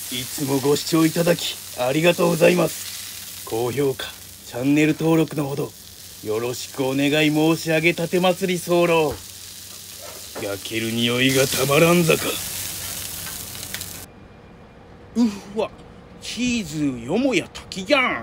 いつもご視聴いただきありがとうございます。高評価、チャンネル登録のほどよろしくお願い申し上げたて祭り候。焼ける匂いがたまらんざか。うわ、チーズよもや滝じゃん。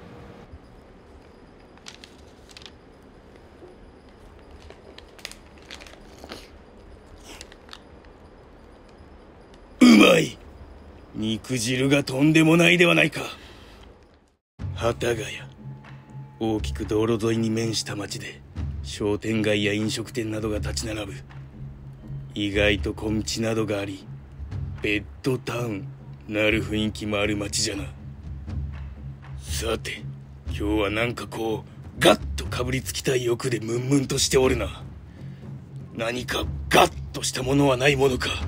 うまい。肉汁がとんでもないではないか。幡ヶ谷、大きく道路沿いに面した町で商店街や飲食店などが立ち並ぶ。意外と小道などがあり、ベッドタウンなる雰囲気もある町じゃな。さて、今日はなんかこうガッとかぶりつきたい欲でムンムンとしておるな。何かガッとしたものはないものか。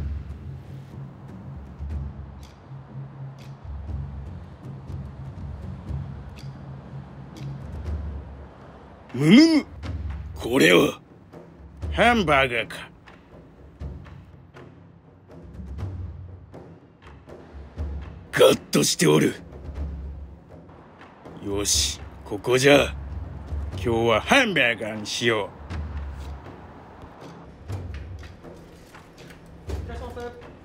むむむ、これはハンバーガーか。ガッとしておる。よし、ここじゃ。今日はハンバーガーにしよいらっしゃいませ。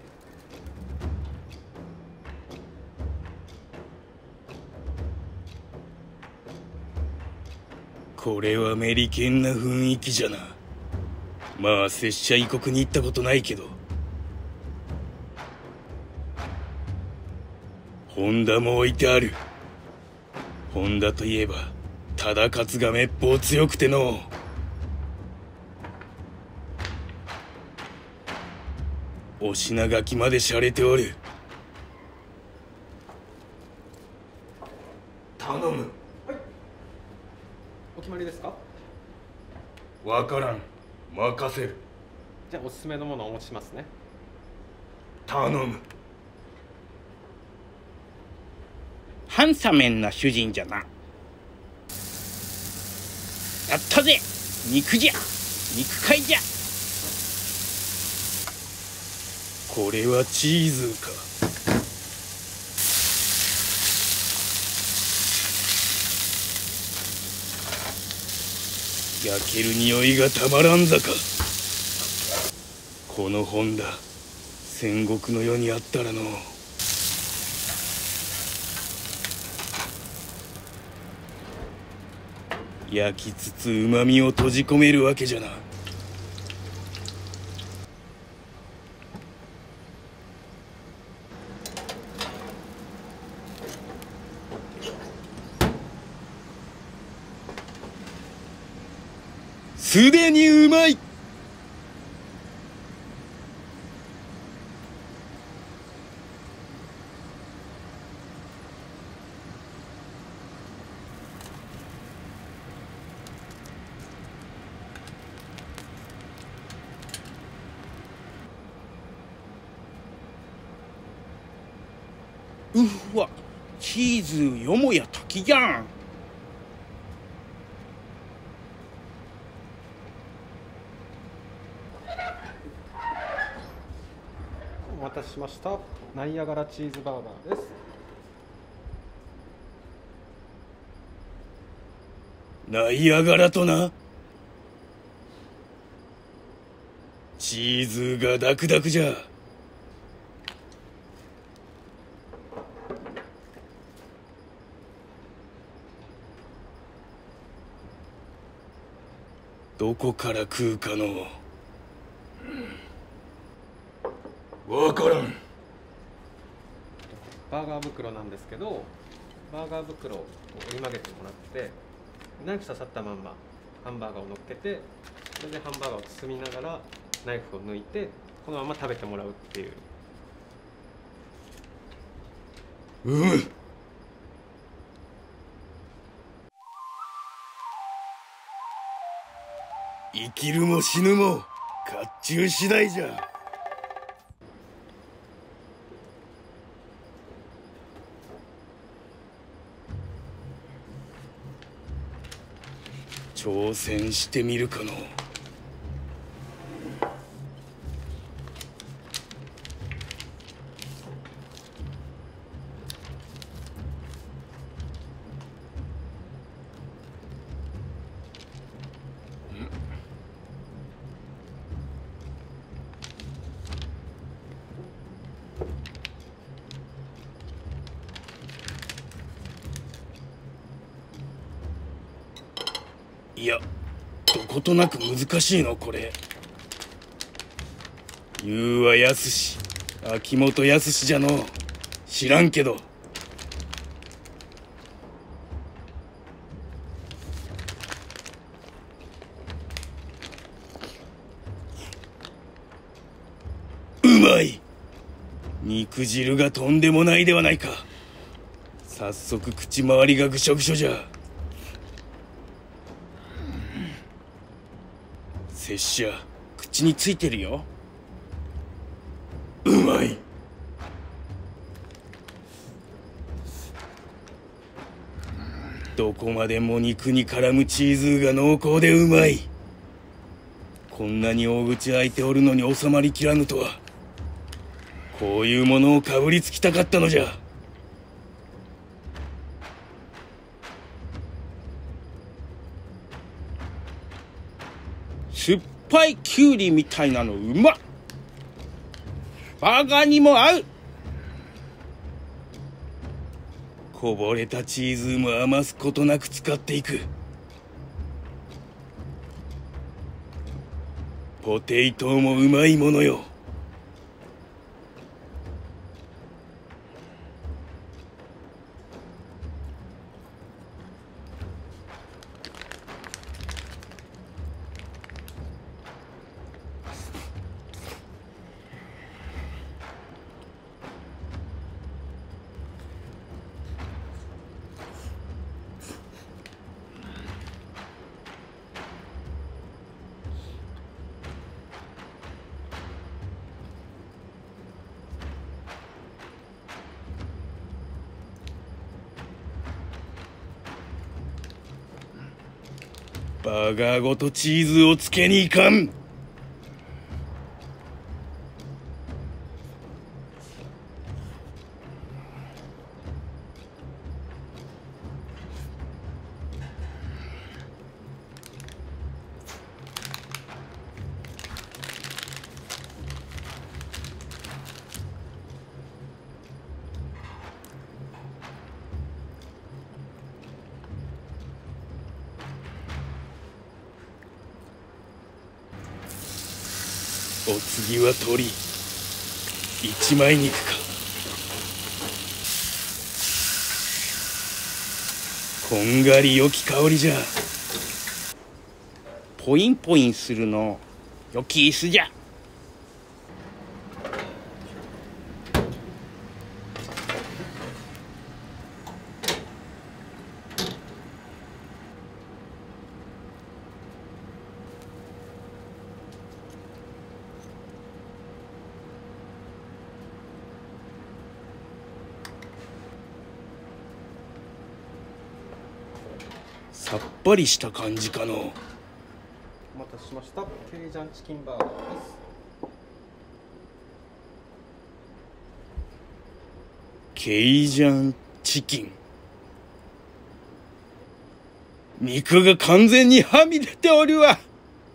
う。これはメリケンな雰囲気じゃな。まあ拙者異国に行ったことないけど。ホンダも置いてある。ホンダといえば忠勝がめっぽう強くての。お品書きまで洒落ておる。頼む。 はい。お決まりですか？ わからん。任せる。 じゃあおすすめのものをお持ちしますね。 頼む。ハンサメンな主人じゃな。やったぜ、肉じゃ、肉塊じゃ。これはチーズか。焼ける匂いがたまらんざか。この本だ、戦国の世にあったらの。焼きつつ旨みを閉じ込めるわけじゃな。すでにうまい。うわ、チーズよもや滝じゃん。 お待たせしました。ナイアガラチーズバーガーです。 ナイアガラとな。チーズがダクダクじゃ。どこから食うかの。わからん。 バーガー袋なんですけど、バーガー袋を折り曲げてもらって、ナイフ刺さったまんまハンバーガーを乗っけて、それでハンバーガーを包みながらナイフを抜いてこのまま食べてもらうっていう。 生きるも死ぬも甲冑次第じゃ。挑戦してみるかの。 いや、どことなく難しいのこれ。言うはやすし、秋元康じゃのう。知らんけど。うまい。肉汁がとんでもないではないか。早速口周りがぐしょぐしょじゃ。拙者口についてるよ。うまい。どこまでも肉に絡むチーズが濃厚でうまい。こんなに大口開いておるのに収まりきらぬとは。こういうものをかぶりつきたかったのじゃ。 酸っぱいキュウリみたいなのうまっ。バーガーにも合う。 こぼれたチーズも余すことなく使っていく。ポテイトもうまいものよ。バーガーごとチーズをつけにいかん。お次は鶏。一枚肉か。こんがり良き香りじゃ。 ポインポインするのよき椅子じゃ。 さっぱりした感じかの。 お待たせしました。ケイジャンチキンバーガーです。 ケイジャンチキン。肉が完全にはみ出ておるわ。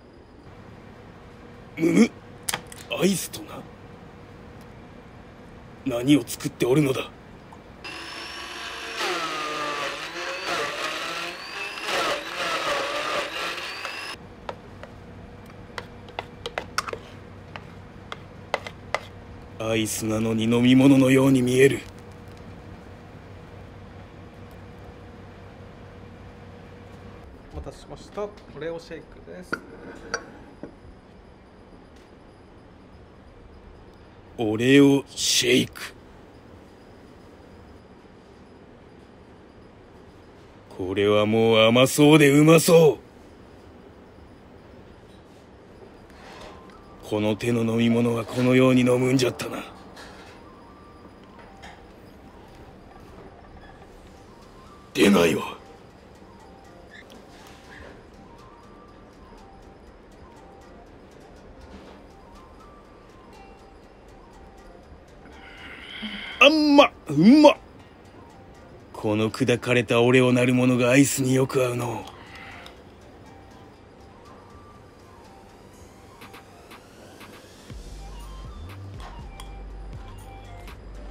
アイスとな。何を作っておるのだ。アイスなのに飲み物のように見える。 お待たせしました。オレオシェイクです。 オレオシェイク。これはもう甘そうでうまそう。この手の飲み物はこのように飲むんじゃったな。出ないわ。うまっ。この砕かれたオレオなるものがアイスによく合うの。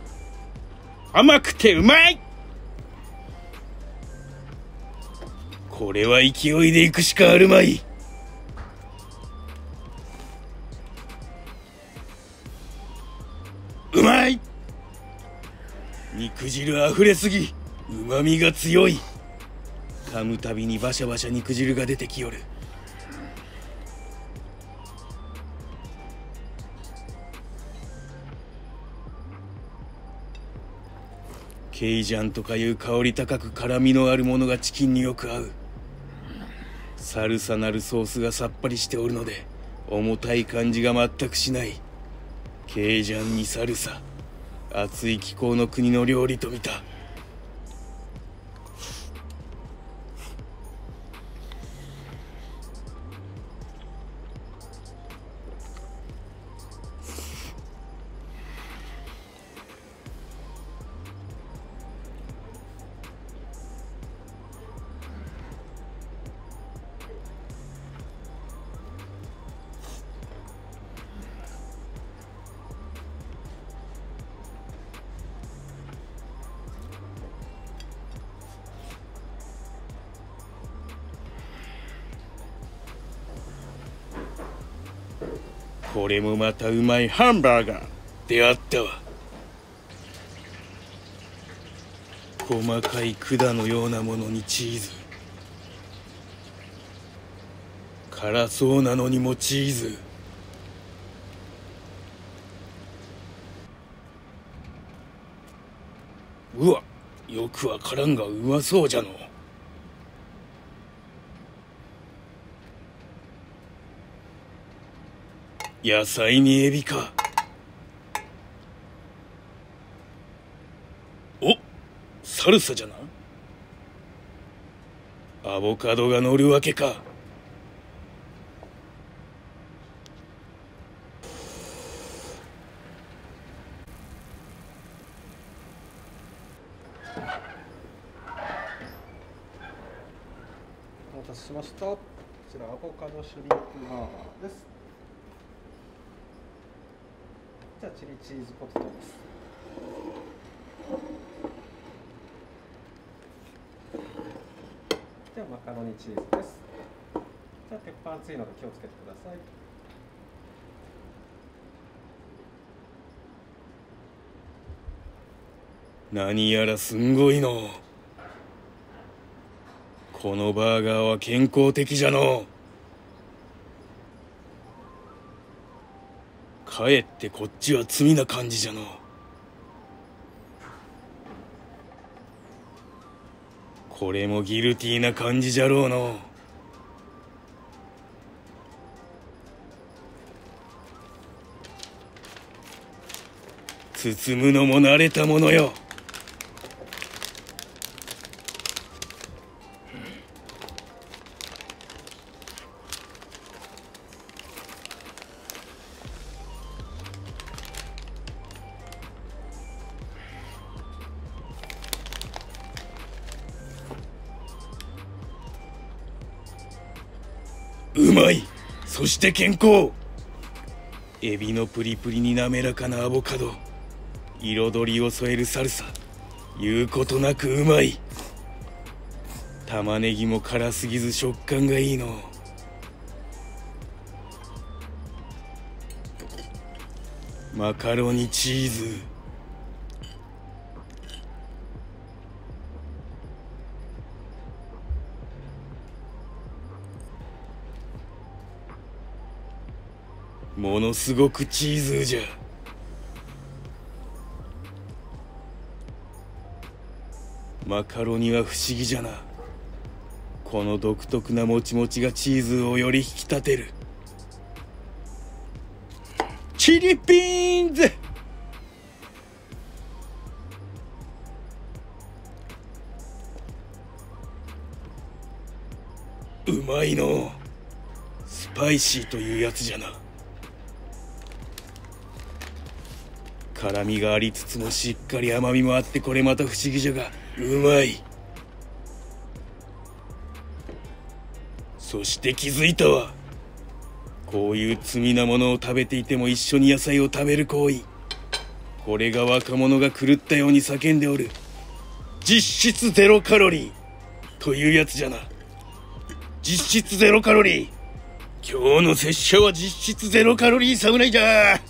甘くてうまい。 これは勢いで行くしかあるまい。うまい。肉汁あふれすぎ、旨みが強い。噛むたびにバシャバシャ肉汁が出てきよる。ケイジャンとかいう香り高く辛みのあるものがチキンによく合う。サルサなるソースがさっぱりしておるので重たい感じが全くしない。ケイジャンにサルサ、暑い気候の国の料理と見た。これもまたうまいハンバーガーであったわ。細かい管のようなものにチーズ、辛そうなのにもチーズ。うわ、よくわからんがうまそうじゃの。野菜にエビか。お、サルサじゃな。アボカドが乗るわけか。 お待たせしました。こちらアボカドシュリンプバーガーです。じゃあチリチーズポテトです。じゃあマカロニチーズです。じゃあ鉄板熱いので気をつけてください。 何やらすんごいの。このバーガーは健康的じゃの。かえってこっちは罪な感じじゃの。これもギルティーな感じじゃろうの。包むのも慣れたものよ。うまい。そして健康。エビのプリプリに滑らかなアボカド、彩りを添えるサルサ、言うことなくうまい。玉ねぎも辛すぎず食感がいいの。マカロニチーズ、ものすごくチーズじゃ。マカロニは不思議じゃな。この独特なもちもちがチーズをより引き立てる。チリピーンズ、うまいの。スパイシーというやつじゃな。辛みがありつつもしっかり甘みもあって、これまた不思議じゃがうまい。そして気づいたわ。こういう罪なものを食べていても一緒に野菜を食べる行為、これが若者が狂ったように叫んでおる実質ゼロカロリーというやつじゃな。 実質ゼロカロリー。今日の拙者は実質ゼロカロリー侍だ。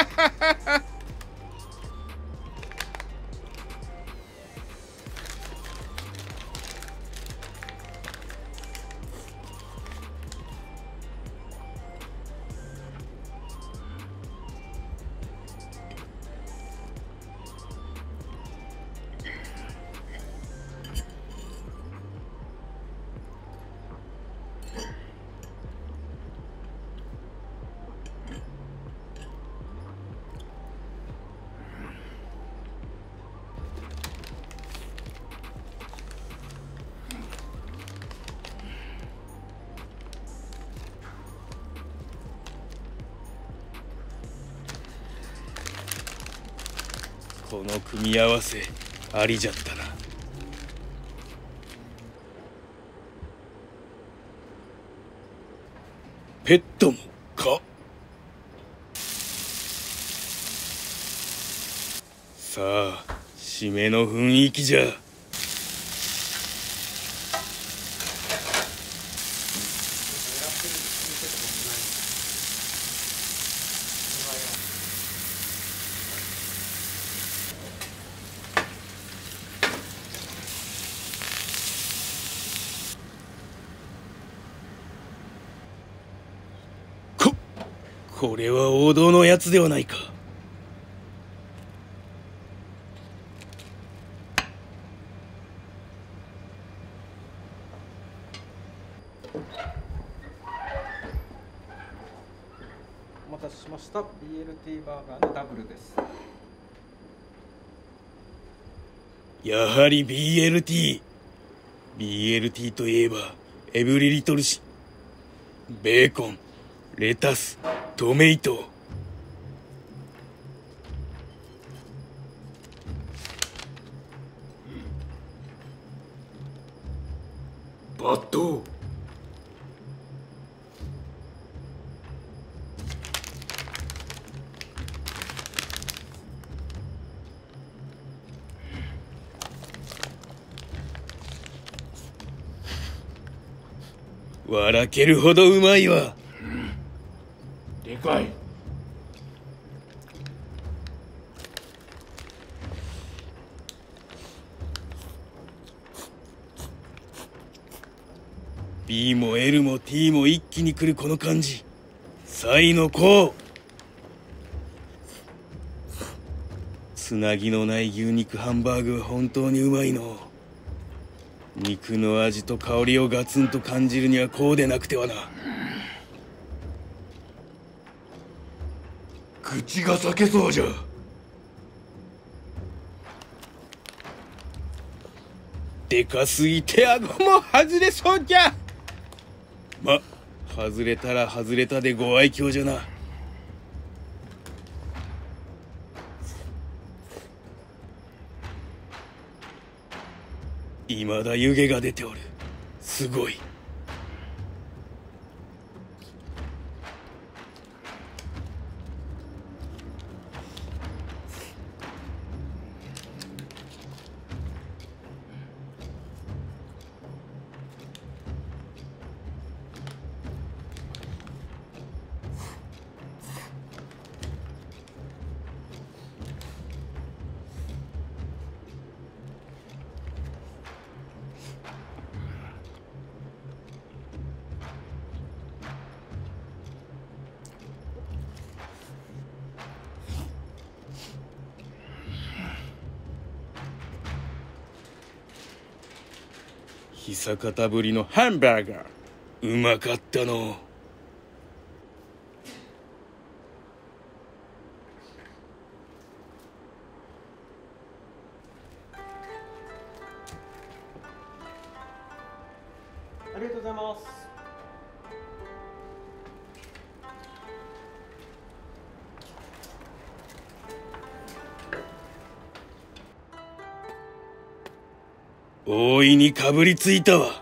この組み合わせありじゃったな。ペットもか。さあ締めの雰囲気じゃ。これは王道のやつではないか。 お待たせしました。 BLT バーガーのダブルです。 やはり BLT といえばエブリリトルシ、ベーコン、レタス、トメイト。バット。笑けるほどうまいわ。 でかい。 B も L も T も一気に来るこの感じ。サイの子。つなぎのない牛肉ハンバーグは本当にうまいの。肉の味と香りをガツンと感じるにはこうでなくてはな。口が裂けそうじゃ。でかすぎて顎も外れそうじゃ。ま、外れたら外れたでご愛嬌じゃな。未だ湯気が出ておる。すごい。久方ぶりのハンバーガー、うまかったの。 ありがとうございます。 大いにかぶりついたわ。